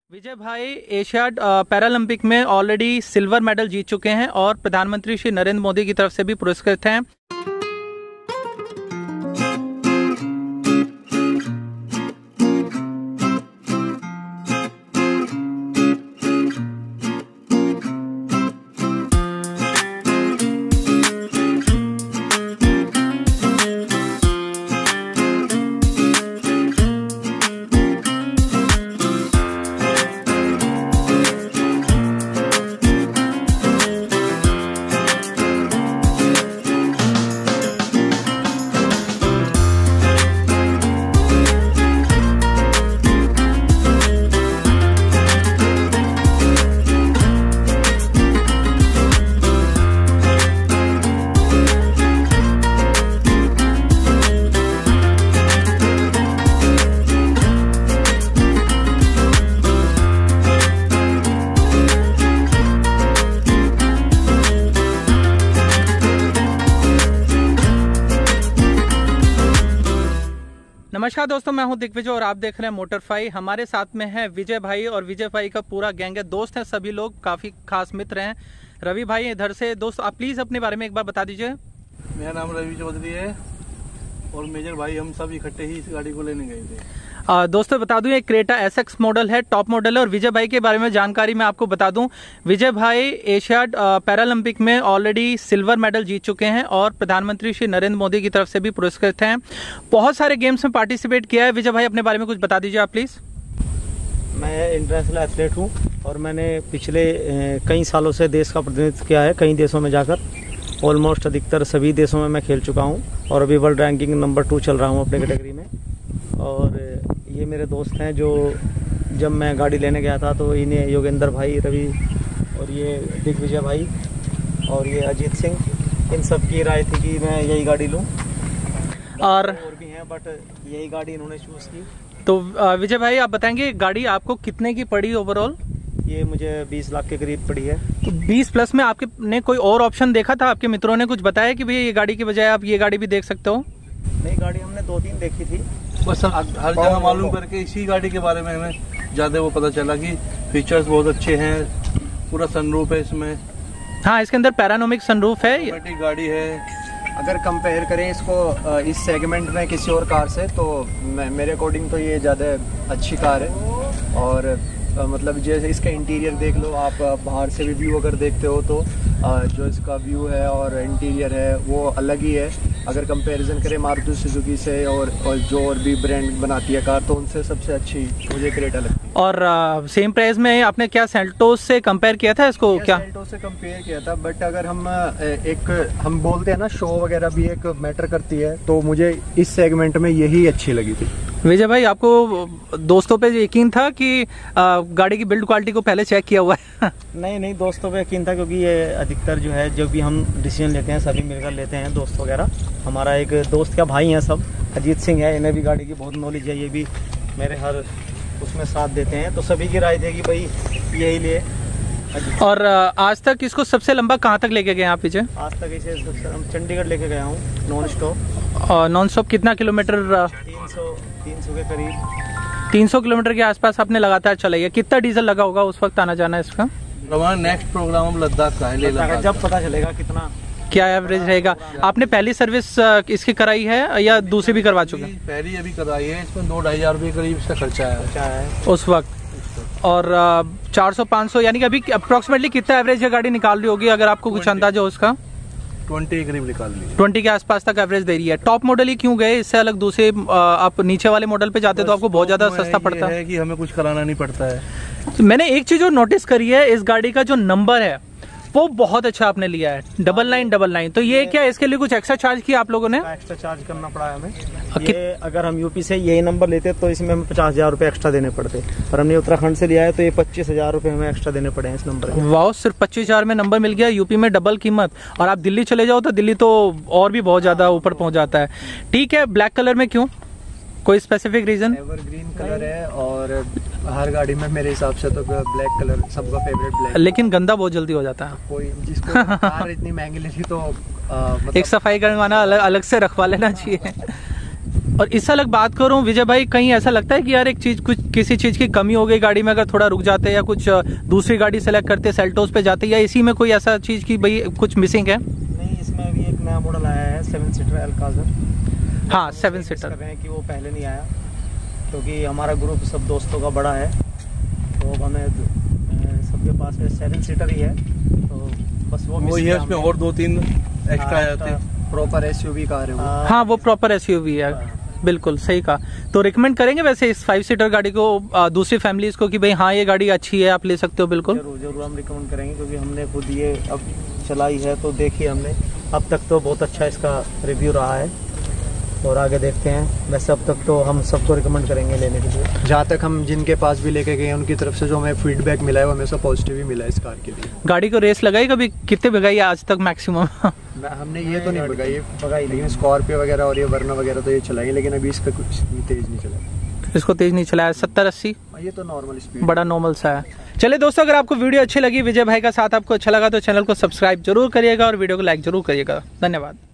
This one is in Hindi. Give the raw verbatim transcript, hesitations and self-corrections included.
विजय भाई एशियाड पैरालंपिक में ऑलरेडी सिल्वर मेडल जीत चुके हैं और प्रधानमंत्री श्री नरेंद्र मोदी की तरफ से भी पुरस्कृत हैं। नमस्कार दोस्तों, मैं हूं दिग्विजय और आप देख रहे हैं मोटरफाई। हमारे साथ में है विजय भाई और विजय भाई का पूरा गैंग है, दोस्त हैं सभी लोग, काफ़ी खास मित्र हैं। रवि भाई इधर से। दोस्त आप प्लीज़ अपने बारे में एक बार बता दीजिए। मेरा नाम रवि चौधरी है और मेजर भाई हम सब इकट्ठे ही इस गाड़ी को लेने गए थे। आ, दोस्तों बता दूं ये क्रेटा एस एक्स मॉडल है, टॉप मॉडल है। और विजय भाई के बारे में जानकारी मैं आपको बता दूं, विजय भाई एशियाड पैरालंपिक में ऑलरेडी सिल्वर मेडल जीत चुके हैं और प्रधानमंत्री श्री नरेंद्र मोदी की तरफ से भी पुरस्कृत हैं। बहुत सारे गेम्स में पार्टिसिपेट किया है। विजय भाई अपने बारे में कुछ बता दीजिए आप प्लीज़। मैं इंटरनेशनल एथलीट हूँ और मैंने पिछले कई सालों से देश का प्रतिनिधित्व किया है, कई देशों में जाकर। ऑलमोस्ट अधिकतर सभी देशों में मैं खेल चुका हूँ और अभी वर्ल्ड रैंकिंग नंबर टू चल रहा हूँ अपने कैटेगरी में। और ये मेरे दोस्त हैं जो जब मैं गाड़ी लेने गया था तो इन्हें योगेंद्र भाई, रवि और ये दिग्विजय भाई और ये अजीत सिंह, इन सब की राय थी कि मैं यही गाड़ी लूँ। और और भी हैं बट यही गाड़ी इन्होंने चूज़ की। तो विजय भाई आप बताएंगे गाड़ी आपको कितने की पड़ी ओवरऑल? ये मुझे बीस लाख के करीब पड़ी है। तो बीस प्लस में आपके ने कोई और ऑप्शन देखा था? आपके मित्रों ने कुछ बताया कि भैया ये गाड़ी की बजाय आप ये गाड़ी भी देख सकते हो? नई गाड़ी हमने दो तीन देखी थी, बस हर जगह मालूम करके इसी गाड़ी के बारे में हमें ज़्यादा वो पता चला कि फीचर्स बहुत अच्छे हैं, पूरा सनरूफ है इसमें। हाँ, इसके अंदर पैरानोमिक सनरूफ है, ऑटोमेटिक गाड़ी है। अगर कंपेयर करें इसको इस सेगमेंट में किसी और कार से तो मेरे अकॉर्डिंग तो ये ज़्यादा अच्छी कार है। और मतलब जैसे इसका इंटीरियर देख लो आप, बाहर से भी व्यू अगर देखते हो तो जो इसका व्यू है और इंटीरियर है वो अलग ही है। अगर कंपैरिजन करें मारुति सुजुकी से और, और जो और भी ब्रांड बनाती है कार तो उनसे सबसे अच्छी मुझे क्रेटा लगती है। और सेम प्राइस में आपने क्या सेल्टोस से कंपेयर किया था इसको? क्या सेल्टोस से कंपेयर किया था, बट अगर हम एक हम बोलते हैं ना शो वगैरह भी एक मैटर करती है, तो मुझे इस सेगमेंट में यही अच्छी लगी थी। विजय भाई आपको दोस्तों पे यकीन था कि आ, गाड़ी की बिल्ड क्वालिटी को पहले चेक किया हुआ है? नहीं नहीं, दोस्तों पे यकीन था क्योंकि ये अधिकतर जो है जब भी हम डिसीजन लेते हैं सभी मिलकर लेते हैं, दोस्त वगैरह। हमारा एक दोस्त का भाई हैं सब, अजीत सिंह है, इन्हें भी गाड़ी की बहुत नॉलेज है, ये भी मेरे हर उसमें साथ देते हैं, तो सभी की राय थी कि भाई यही लिए। और आज तक इसको सबसे लंबा कहाँ तक लेके गए आप विजय? आज तक इसे हम चंडीगढ़ लेके गया हूँ नॉन स्टॉप। और नॉन स्टॉप कितना किलोमीटर? तीन सौ तीन सौ के करीब। तीन सौ किलोमीटर के आसपास आपने लगातार चलाई है। कितना डीजल लगा होगा उस वक्त आना जाना इसका? हमारा नेक्स्ट प्रोग्राम हम लद्दाख का है, ले लद्दाख। जब पता चलेगा कितना क्या एवरेज रहेगा। आपने पहली सर्विस इसकी कराई है या दूसरी भी करवा चुके हैं? पहली अभी करवाई है, इसमें दो ढाई हजार रुपये करीब इसका खर्चा है उस वक्त। और चार सौ पाँच सौ यानी कि अभी अप्रोक्सीमेटली कितना एवरेज ये गाड़ी निकाल रही होगी अगर आपको कुछ अंदाजा हो उसका? ट्वेंटी करीब निकाल ली, ट्वेंटी के आसपास तक एवरेज दे रही है। टॉप मॉडल ही क्यों गए? इससे अलग दूसरे आप नीचे वाले मॉडल पे जाते तो आपको बहुत ज्यादा सस्ता पड़ता है कि हमें कुछ कराना नहीं पड़ता है। तो मैंने एक चीज जो नोटिस करी है, इस गाड़ी का जो नंबर है वो बहुत अच्छा आपने लिया है, डबल नाइन डबल नाइन। तो ये क्या इसके लिए कुछ एक्स्ट्रा चार्ज किया आप लोगों ने? एक्स्ट्रा चार्ज करना पड़ा है हमें। ये अगर हम यूपी से यही नंबर लेते तो इसमें हमें पचास हजार रुपए एक्स्ट्रा देने पड़ते, और हमने उत्तराखंड से लिया है तो ये पच्चीस हजार रुपए हमें एक्स्ट्रा देने पड़े हैं इस नंबर में। वाह, सिर्फ पच्चीस हजार में नंबर मिल गया, यूपी में डबल कीमत। और आप दिल्ली चले जाओ तो दिल्ली तो और भी बहुत ज्यादा ऊपर पहुंच जाता है। ठीक है, ब्लैक कलर में क्यों? कोई स्पेसिफिक रीजन? एवरग्रीन कलर है और हर गाड़ी में मेरे हिसाब से तो ब्लैक कलर सबका फेवरेट ब्लैक। लेकिन गंदा बहुत जल्दी हो जाता है। कोई जिसको कार इतनी महंगी लेती तो आ, मतलब एक सफाई करवाना अलग अलग से रखवा लेना चाहिए। और इस साल बात करूं विजय भाई, कहीं ऐसा लगता है कि यार एक चीज कुछ किसी चीज की कमी हो गई गाड़ी में, अगर थोड़ा रुक जाते या कुछ दूसरी गाड़ी सेलेक्ट करते, सेल्टोस पे जाते, या इसी में कोई ऐसा चीज की भाई कुछ मिसिंग है? नहीं, इसमें अभी एक नया मॉडल आया है सेवन सीटर अल्काज़र। हाँ, सेवन सीटर कर रहे हैं कि वो पहले नहीं आया, क्योंकि हमारा ग्रुप सब दोस्तों का बड़ा है, तो हमें सबके पास में सेवन सीटर ही है, तो बस वो वही है। उसमें और दो तीन एक्स्ट्रा आ जाते हैं। प्रॉपर एसयूवी कार है वो। हाँ, वो प्रॉपर एसयूवी है। बिल्कुल सही कहा। तो रिकमेंड करेंगे वैसे इस फाइव सीटर गाड़ी को आ, दूसरी फैमिलीज को कि भाई हाँ ये गाड़ी अच्छी है, आप ले सकते हो? बिल्कुल जरूर जरूर हम रिकमेंड करेंगे, क्योंकि हमने खुद ये अब चलाई है तो देखी हमने, अब तक तो बहुत अच्छा इसका रिव्यू रहा है और आगे देखते हैं। वैसे अब तक तो हम सबको रिकमेंड करेंगे लेने के लिए। जहाँ तक हम जिनके पास भी लेके गए उनकी तरफ से जो हमें फीडबैक मिला है वो हमेशा पॉजिटिव ही मिला है इस कार के लिए। गाड़ी को रेस लगाई कभी? कितने भगाई आज तक मैक्सिमम? हमने ये तो नहीं भगाई भगाई लेकिन स्कॉर्पियो वगैरह और ये वर्ना वगैरह तो ये चलाई, लेकिन अभी इसका कुछ तेज नहीं चला। इसको तेज नहीं चलाया? सत्तर अस्सी ये तो नॉर्मल स्पीड, बड़ा नॉर्मल सा है। चलिए दोस्तों, अगर आपको वीडियो अच्छी लगी, विजय भाई का साथ आपको अच्छा लगा, तो चैनल को सब्सक्राइब जरूर करिएगा और वीडियो को लाइक जरूर करिएगा। धन्यवाद।